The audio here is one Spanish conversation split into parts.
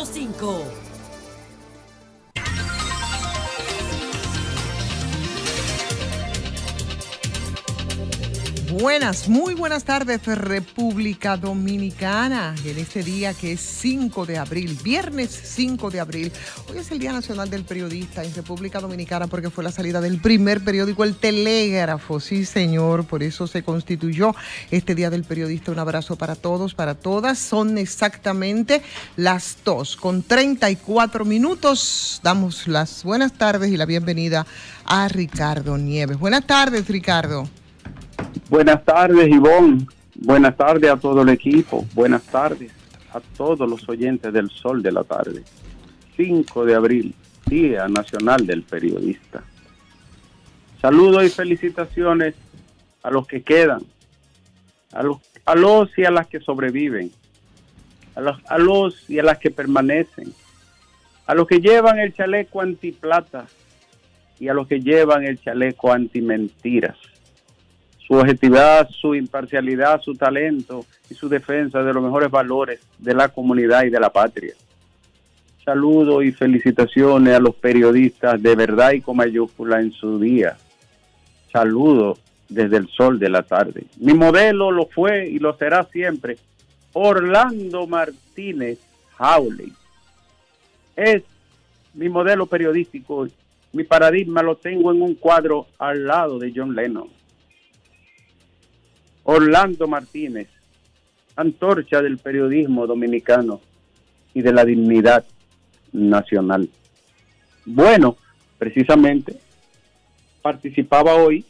105. Muy buenas tardes, República Dominicana. En este día que es 5 de abril, viernes 5 de abril. Hoy es el Día Nacional del Periodista en República Dominicana porque fue la salida del primer periódico, El Telégrafo. Sí, señor, por eso se constituyó este Día del Periodista. Un abrazo para todos, para todas. Son exactamente las 2:34. Damos las buenas tardes y la bienvenida a Ricardo Nieves. Buenas tardes, Ricardo. Buenas tardes, Ivonne. Buenas tardes a todo el equipo. Buenas tardes a todos los oyentes del Sol de la Tarde. 5 de abril, Día Nacional del Periodista. Saludos y felicitaciones a los que quedan, a los y a las que sobreviven, a los y a las que permanecen, a los que llevan el chaleco antiplata y a los que llevan el chaleco antimentiras. Su objetividad, su imparcialidad, su talento y su defensa de los mejores valores de la comunidad y de la patria. Saludos y felicitaciones a los periodistas de verdad y con mayúscula en su día. Saludos desde el Sol de la Tarde. Mi modelo lo fue y lo será siempre Orlando Martínez Jauregui. Es mi modelo periodístico. Mi paradigma lo tengo en un cuadro al lado de John Lennon. Orlando Martínez, antorcha del periodismo dominicano y de la dignidad nacional. Bueno, precisamente participaba hoy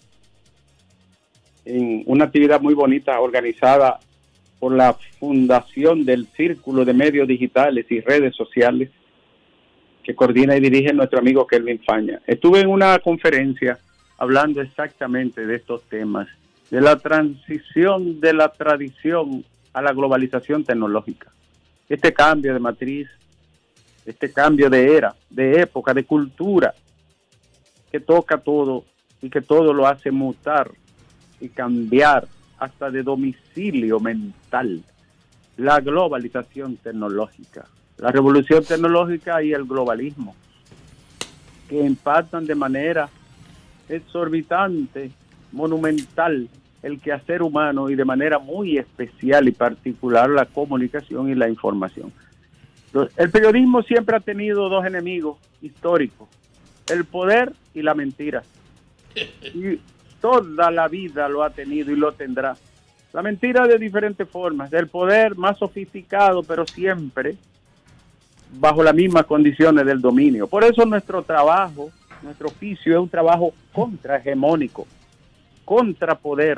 en una actividad muy bonita organizada por la Fundación del Círculo de Medios Digitales y Redes Sociales que coordina y dirige nuestro amigo Kelvin Faña. Estuve en una conferencia hablando exactamente de estos temas, de la transición de la tradición a la globalización tecnológica. Este cambio de matriz, este cambio de era, de época, de cultura, que toca todo y que todo lo hace mutar y cambiar hasta de domicilio mental. La globalización tecnológica, la revolución tecnológica y el globalismo, que impactan de manera exorbitante, monumental, el quehacer humano y de manera muy especial y particular la comunicación y la información. El periodismo siempre ha tenido dos enemigos históricos, el poder y la mentira. Y toda la vida lo ha tenido y lo tendrá. La mentira de diferentes formas, el poder más sofisticado, pero siempre bajo las mismas condiciones del dominio. Por eso nuestro trabajo, nuestro oficio es un trabajo contrahegemónico, contra poder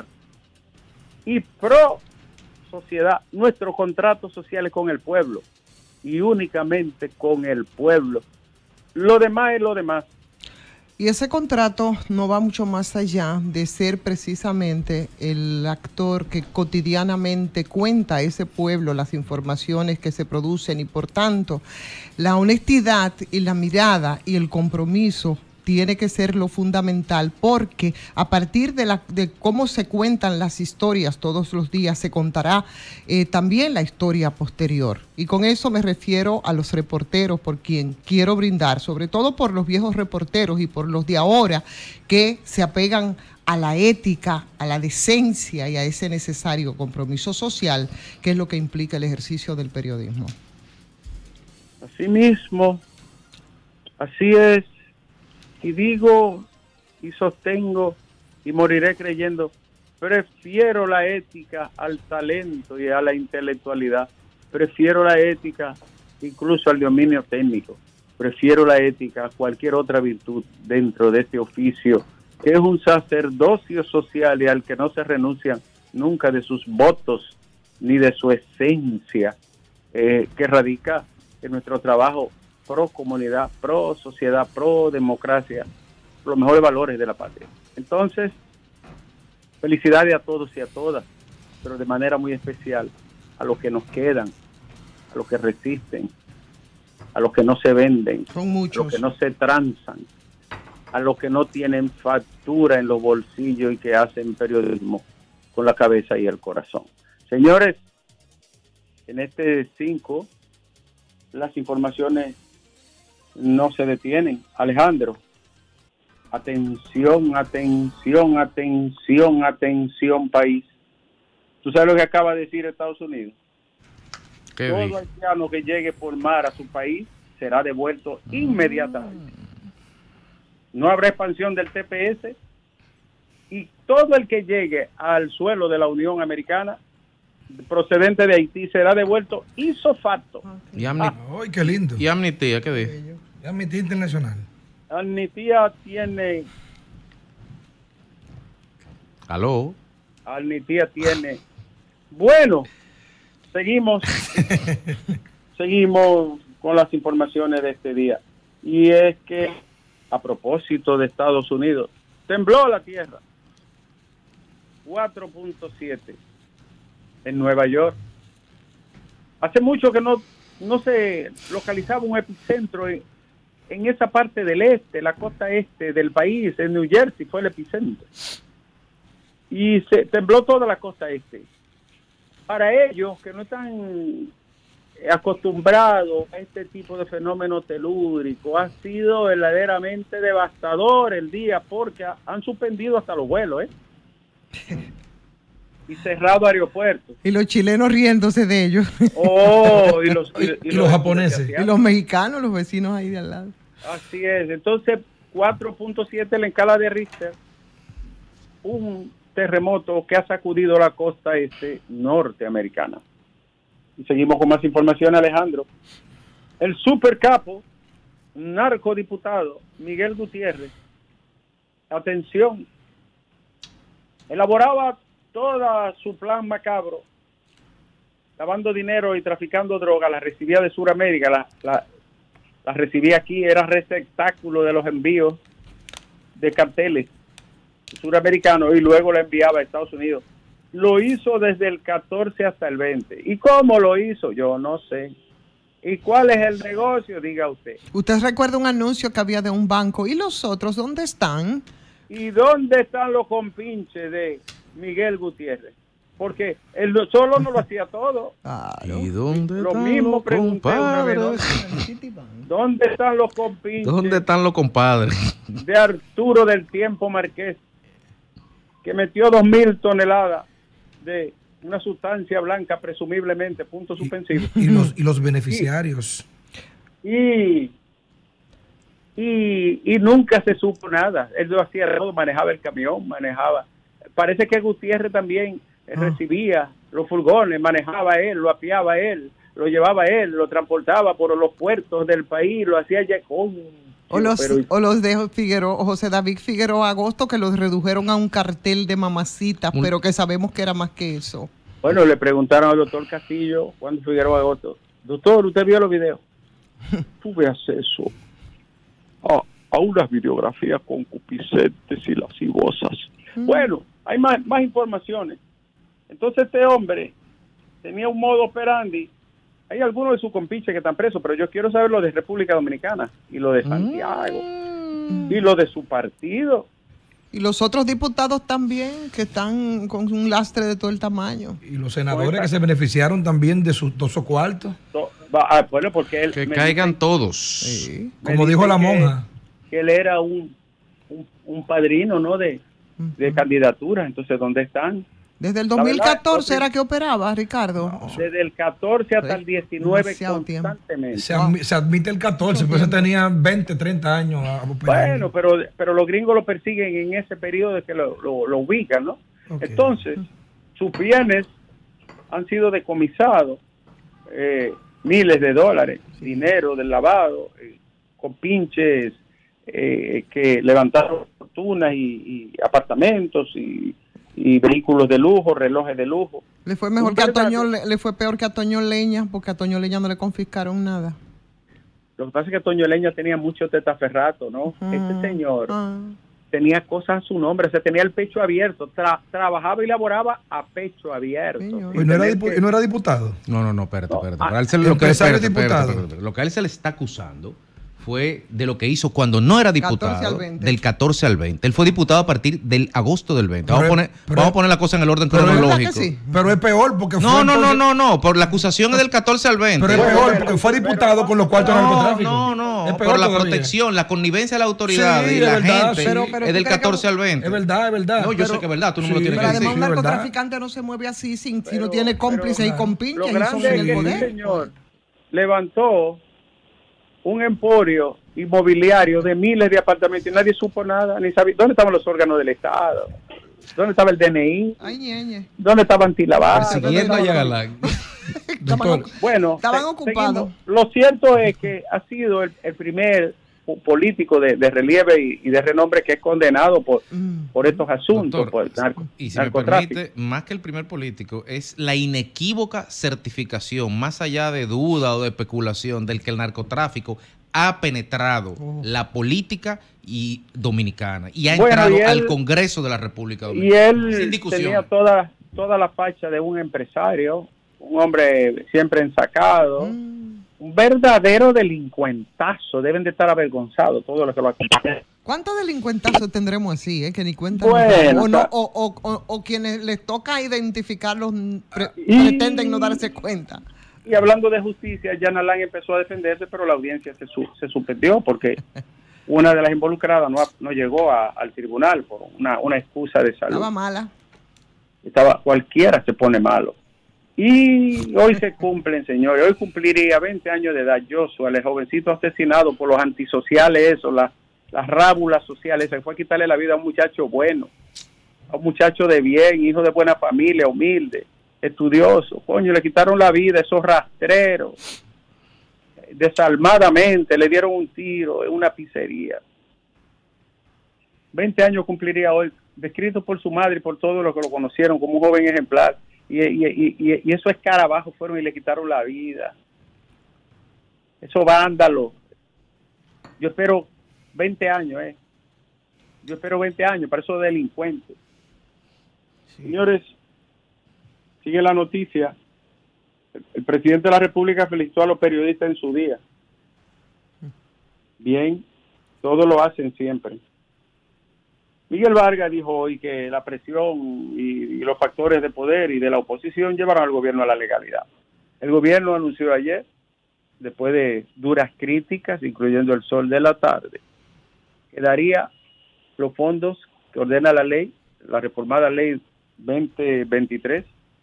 y pro sociedad. Nuestro contrato social es con el pueblo y únicamente con el pueblo. Lo demás es lo demás. Y ese contrato no va mucho más allá de ser precisamente el actor que cotidianamente cuenta a ese pueblo las informaciones que se producen y por tanto la honestidad y la mirada y el compromiso tiene que ser lo fundamental, porque a partir de cómo se cuentan las historias todos los días, se contará también la historia posterior. Y con eso me refiero a los reporteros, por quien quiero brindar, sobre todo por los viejos reporteros y por los de ahora, que se apegan a la ética, a la decencia y a ese necesario compromiso social, que es lo que implica el ejercicio del periodismo. Así mismo, así es. Y digo y sostengo y moriré creyendo, prefiero la ética al talento y a la intelectualidad, prefiero la ética incluso al dominio técnico, prefiero la ética a cualquier otra virtud dentro de este oficio, que es un sacerdocio social y al que no se renuncian nunca de sus votos ni de su esencia, que radica en nuestro trabajo pro comunidad, pro sociedad, pro democracia, los mejores valores de la patria. Entonces, felicidades a todos y a todas, pero de manera muy especial a los que nos quedan, a los que resisten, a los que no se venden, son muchos, a los que no se transan, a los que no tienen factura en los bolsillos y que hacen periodismo con la cabeza y el corazón. Señores, en este 5 las informaciones no se detienen. Alejandro, atención, atención, atención, atención, país. ¿Tú sabes lo que acaba de decir Estados Unidos? Todo haitiano que llegue por mar a su país será devuelto inmediatamente. No habrá expansión del TPS y todo el que llegue al suelo de la Unión Americana procedente de Haití será devuelto ipso facto. ¡Ay, qué lindo! ¿Y amnistía qué dice? ¿Y amnistía internacional? Amnistía tiene... ¿Aló? Amnistía tiene... Bueno, seguimos con las informaciones de este día. Y es que, a propósito de Estados Unidos, tembló la tierra. 4.7 en Nueva York. Hace mucho que no se localizaba un epicentro en esa parte del este, la costa este del país. En New Jersey fue el epicentro. Y se tembló toda la costa este. Para ellos que no están acostumbrados a este tipo de fenómeno telúrico, ha sido verdaderamente devastador el día, porque han suspendido hasta los vuelos, y cerrado aeropuertos. Y los chilenos riéndose de ellos. Oh, y los japoneses. Y los mexicanos, los vecinos ahí de al lado. Así es. Entonces, 4.7 la escala de Richter, un terremoto que ha sacudido la costa norteamericana. Y seguimos con más información, Alejandro. El supercapo, narcodiputado Miguel Gutiérrez, atención, elaboraba toda su plan macabro, lavando dinero y traficando droga, la recibía de Sudamérica, la recibía aquí, era receptáculo de los envíos de carteles suramericanos y luego la enviaba a Estados Unidos. Lo hizo desde el 14 hasta el 20. ¿Y cómo lo hizo? Yo no sé. ¿Y cuál es el negocio? Diga usted. ¿Usted recuerda un anuncio que había de un banco? ¿Y los otros dónde están? ¿Y dónde están los compinches de Miguel Gutiérrez? Porque él solo no lo hacía todo. ¿Y dónde lo están mismo los pregunté una vez, ¿dónde están los compinches? ¿Dónde están los compadres? De Arturo del Tiempo Márquez, que metió 2.000 toneladas de una sustancia blanca, presumiblemente, punto suspensivo. Y los beneficiarios. Y nunca se supo nada. Él lo hacía todo, manejaba el camión, Parece que Gutiérrez también recibía los furgones, manejaba él, lo apiaba él, lo llevaba él, lo transportaba por los puertos del país, lo hacía ya con... O los de Figueroa, José David Figueroa Agosto, que los redujeron a un cartel de mamacitas, pero que sabemos que era más que eso. Bueno, le preguntaron al doctor Castillo, Juan Figueroa Agosto, doctor, ¿usted vio los videos? Tú veas acceso a unas videografías concupiscentes y lascivosas. Bueno, hay más informaciones. Entonces este hombre tenía un modo operandi. Hay algunos de sus compinches que están presos, pero yo quiero saber lo de República Dominicana y lo de Santiago y lo de su partido. Y los otros diputados también, que están con un lastre de todo el tamaño. Y los senadores que se beneficiaron también de sus dosos cuartos. Bueno, porque que caigan todos. Sí. Como dijo la monja. Que él era un padrino, ¿no? De candidatura. Entonces, ¿dónde están? Desde el 2014 era que operaba, Ricardo. No, desde el 14 hasta el 19 constantemente. Se admite el 14, pero se tenía 20, 30 años. Bueno, pero los gringos lo persiguen en ese periodo de que lo ubican, ¿no? Okay. Entonces, sus bienes han sido decomisados, miles de dólares, dinero del lavado, con pinches que levantaron fortunas y apartamentos y vehículos de lujo, relojes de lujo. Le fue mejor que a Toño, le fue peor que a Toño Leña, porque a Toño Leña no le confiscaron nada. Lo que pasa es que Toño Leña tenía mucho tetaferrato, ¿no? Este señor tenía cosas a su nombre, o sea, tenía el pecho abierto, trabajaba y laboraba a pecho abierto. ¿Y no era diputado? No, espérate. Lo que a él se le está acusando fue de lo que hizo cuando no era 14 diputado, al 20. del 14 al 20. Él fue diputado a partir del agosto del 20. Vamos a poner la cosa en el orden pero cronológico. sí. Pero es peor porque No, por la acusación es del 14 al 20. Pero es peor porque fue diputado con los cuartos de narcotráfico. No, Es peor por la todavía. protección, la connivencia de la autoridad Sí, y es la verdad, gente sí. Pero es del tú crees 14 que- al 20. Es verdad, es verdad. No, yo sé que es verdad, tú no me lo tienes Pero que además decir. un Sí, ¿verdad? narcotraficante no se mueve así si no Pero- tiene cómplices y pero- compinches Lo y son grande en es el que poder. este señor levantó un emporio inmobiliario de miles de apartamentos y nadie supo nada, ni sabía dónde estaban los órganos del Estado, dónde estaba el DNI, Ay, ñeñe. dónde estaba Antilavado. Persiguiendo a Yagalán. Doctor, Bueno, Estaban seguimos. ocupados. Lo cierto es que ha sido el primer político de relieve y de renombre que es condenado por estos asuntos, Doctor, por el y si me narcotráfico. permite, más que el primer político, es la inequívoca certificación, más allá de duda o de especulación, del que el narcotráfico ha penetrado la política y dominicana y ha Bueno, entrado y él- al Congreso de la República Y Dominicana. él Sin discusión. tenía toda la facha de un empresario, un hombre siempre ensacado, un verdadero delincuentazo. Deben de estar avergonzados todos los que lo acompañan. ¿Cuántos delincuentazos tendremos así, que ni cuenta Bueno, nos dan? o O quienes les toca identificarlos Y- pretenden no darse cuenta. Y hablando de justicia, Jan Alain empezó a defenderse, pero la audiencia se suspendió porque una de las involucradas no llegó al tribunal por una excusa de salud. Estaba mala. Cualquiera se pone malo. Y hoy se cumplen, señores, hoy cumpliría 20 años de edad Joshua, el jovencito asesinado por los antisociales, las rábulas sociales, se fue a quitarle la vida a un muchacho bueno, a un muchacho de bien, hijo de buena familia, humilde, estudioso. Coño, le quitaron la vida a esos rastreros, desalmadamente, le dieron un tiro en una pizzería. 20 años cumpliría hoy, descrito por su madre y por todos los que lo conocieron como un joven ejemplar. Y esos escarabajos fueron y le quitaron la vida. Esos vándalos. Yo espero 20 años, Yo espero 20 años para esos delincuentes. Señores, sigue la noticia. El presidente de la República felicitó a los periodistas en su día. Bien, todos lo hacen siempre. Miguel Vargas dijo hoy que la presión y los factores de poder y de la oposición llevaron al gobierno a la legalidad. El gobierno anunció ayer, después de duras críticas, incluyendo el Sol de la Tarde, que daría los fondos que ordena la ley, la reformada ley 2023,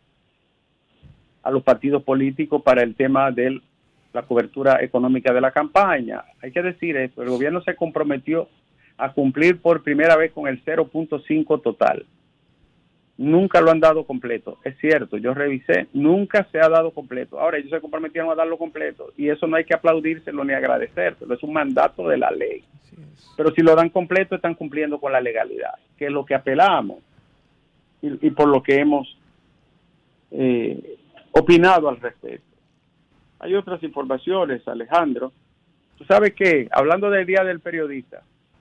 a los partidos políticos para el tema de la cobertura económica de la campaña. Hay que decir esto, el gobierno se comprometió a cumplir por primera vez con el 0.5 total. Nunca lo han dado completo, es cierto, yo revisé, nunca se ha dado completo. Ahora ellos se comprometieron a darlo completo y eso no hay que aplaudírselo ni agradecérselo, es un mandato de la ley. Pero si lo dan completo están cumpliendo con la legalidad, que es lo que apelamos y por lo que hemos opinado al respecto. Hay otras informaciones, Alejandro. Tú sabes que, hablando del Día del Periodista,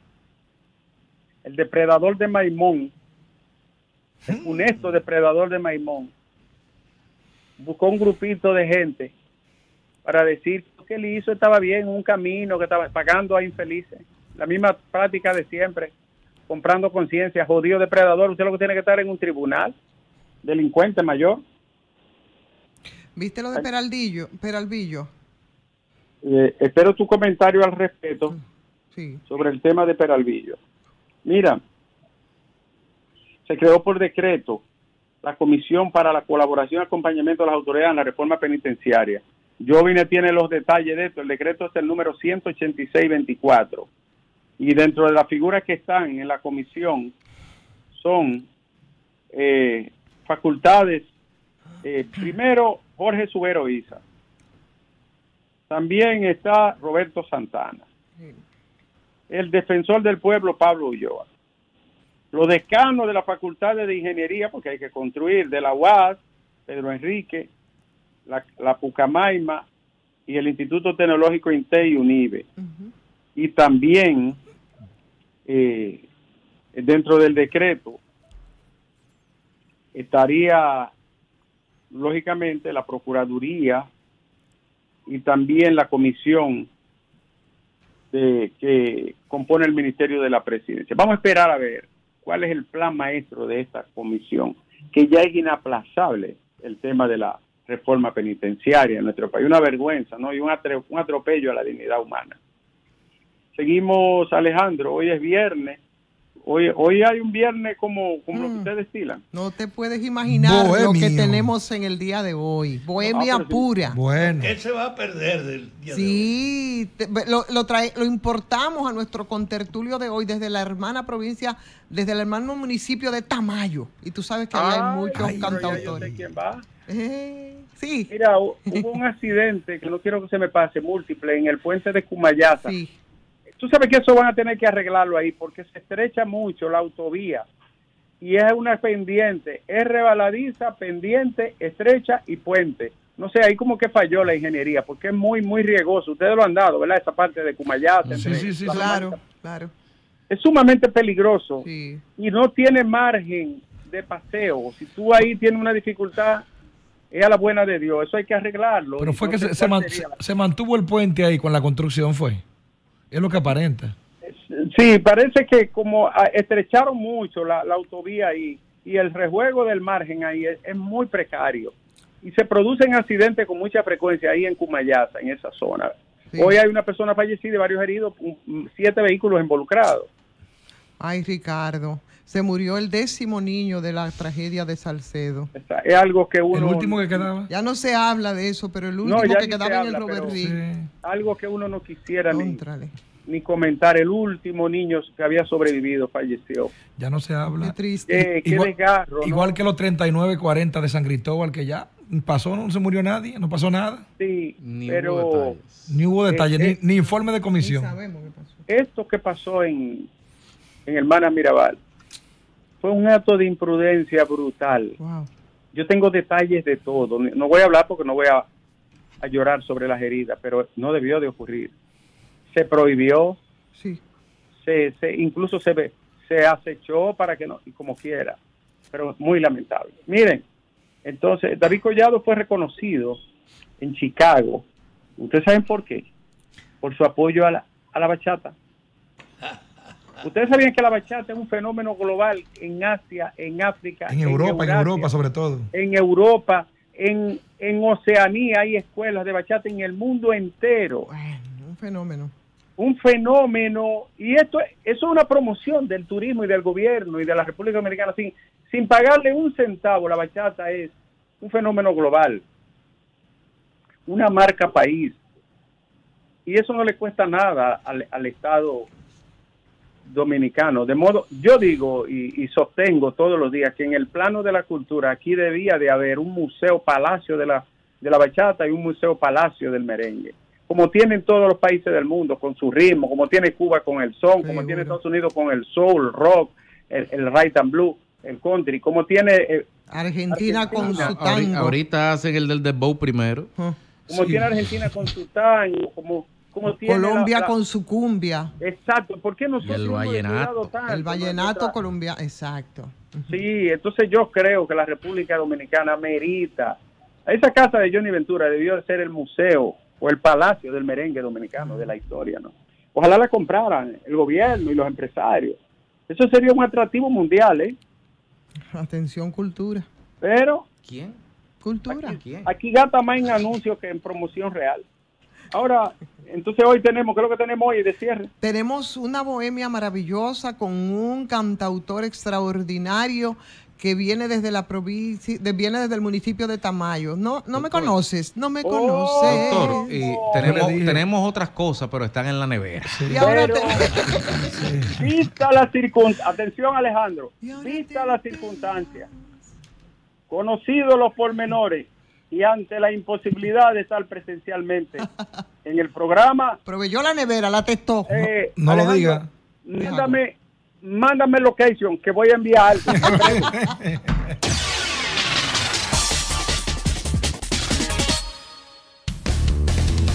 el depredador de Maimón, el funesto depredador de Maimón, buscó un grupito de gente para decir que él hizo estaba bien, un camino que estaba pagando a infelices. La misma práctica de siempre, comprando conciencia, jodido depredador. Usted lo que tiene que estar en un tribunal, delincuente mayor. ¿Viste lo de Peralvillo? Espero tu comentario al respecto Sí. sobre el tema de Peralvillo. Mira, se creó por decreto la Comisión para la Colaboración y Acompañamiento de las Autoridades en la Reforma Penitenciaria. Jovine tiene los detalles de esto. El decreto es el número 186-24. Y dentro de las figuras que están en la comisión son facultades. Primero, Jorge Subero Isa. También está Roberto Santana. El defensor del pueblo, Pablo Ulloa. Los decanos de la Facultad de Ingeniería, porque hay que construir, de la UAS, Pedro Enrique, la Pucamaima y el Instituto Tecnológico INTEI y UNIBE. Y también, dentro del decreto, estaría, lógicamente, la Procuraduría y también la Comisión que compone el Ministerio de la Presidencia. Vamos a esperar a ver cuál es el plan maestro de esta comisión, que ya es inaplazable el tema de la reforma penitenciaria en nuestro país. Una vergüenza, ¿no? Y un atropello a la dignidad humana. Seguimos, Alejandro, hoy es viernes. Hoy hay un viernes como lo que ustedes destilan. No te puedes imaginar Bohemio. lo que tenemos en el día de hoy. Bohemia pura. Bueno. ¿Qué se va a perder del día de hoy? Sí, lo importamos a nuestro contertulio de hoy desde la hermana provincia, desde el hermano municipio de Tamayo. Y tú sabes que ahí hay muchos pero ya yo cantautores. sé quién va. Sí. Mira, hubo un accidente que no quiero que se me pase, múltiple, en el puente de Cumayasa. Sí. Tú sabes que eso van a tener que arreglarlo ahí porque se estrecha mucho la autovía y es una pendiente, es rebaladiza, pendiente, estrecha y puente. No sé, ahí como que falló la ingeniería porque es muy, muy riesgoso. Ustedes lo han dado, ¿verdad? Esa parte de Cumayasa. Sí, Claro. Es sumamente peligroso Sí. y no tiene margen de paseo. Si tú ahí tienes una dificultad, es a la buena de Dios. Eso hay que arreglarlo. Pero fue No que sé se cuál sería se mantuvo el puente ahí con la construcción, fue. Es lo que aparenta. Sí, parece que como estrecharon mucho la autovía ahí y el rejuego del margen ahí es muy precario y se producen accidentes con mucha frecuencia ahí en Cumayasa, en esa zona. Sí. Hoy hay una persona fallecida y varios heridos, 7 vehículos involucrados. Ay, Ricardo, se murió el 10º niño de la tragedia de Salcedo. Es algo que uno... El último que quedaba. Ya no se habla de eso, pero el No, último ya que ni se quedaba en el habla, Robert pero- Reed. Sí. Algo que uno no quisiera Contrale. ni comentar. El último niño que había sobrevivido falleció. Ya no se Qué habla. triste. Qué desgarro, ¿no? Igual que los 39-40 de San Cristóbal, que ya pasó, no se murió nadie, no pasó nada. Sí, Ni pero... hubo detalles. Ni hubo detalles, Eh, ni informe de Ni comisión. sabemos qué pasó. Esto que pasó en Hermanas Mirabal fue un acto de imprudencia brutal. Wow. Yo tengo detalles de todo. No voy a hablar porque no voy a llorar sobre las heridas, pero no debió de ocurrir. Se prohibió, Sí. incluso se acechó para que no, y como quiera. Pero muy lamentable. Miren, entonces David Collado fue reconocido en Chicago. ¿Ustedes saben por qué? Por su apoyo a la bachata. Ustedes sabían que la bachata es un fenómeno global en Asia, en África, En Europa Eurasia, sobre todo. en Europa, en Oceanía hay escuelas de bachata en el mundo entero. Bueno, un fenómeno. Un fenómeno, y eso es una promoción del turismo y del gobierno y de la República Dominicana sin pagarle un centavo. La bachata es un fenómeno global, una marca país, y eso no le cuesta nada al Estado dominicano. De modo, yo digo y sostengo todos los días que en el plano de la cultura aquí debía de haber un museo palacio de la bachata y un museo palacio del merengue, como tienen todos los países del mundo con su ritmo, como tiene Cuba con el son, como tiene Estados Unidos con el soul, rock, el rhythm and blues, el country, como tiene Argentina con su Ahorita, tango. ahorita hacen el del dembow primero. Ah. como Sí. tiene Argentina con su tango, como tiene Colombia con su cumbia. Exacto, ¿por qué nosotros Y el hemos vallenato. descuidado tanto El vallenato nuestra- colombiano. Exacto. Sí, entonces yo creo que la República Dominicana merita. Esa casa de Johnny Ventura debió de ser el museo o el palacio del merengue dominicano, de la historia, ¿no? Ojalá la compraran el gobierno y los empresarios. Eso sería un atractivo mundial, ¿eh? Atención, cultura. Pero ¿Quién? Cultura. ¿Quién? aquí gasta más en anuncios que en promoción real. Ahora, entonces hoy tenemos, ¿qué es lo que tenemos hoy de cierre? Tenemos una bohemia maravillosa con un cantautor extraordinario que viene desde la provincia, viene desde el municipio de Tamayo. No me conoces, no me conoces. Doctor, Yo le dije. tenemos otras cosas, pero están en la nevera. Y ahora Pero, vista la circunstancia, atención Alejandro, Y ahora vista la circunstancia, conocidos los pormenores y ante la imposibilidad de estar presencialmente en el programa, proveyó la nevera, la testó. No lo Alejandro, diga. mándame location que voy a enviar algo.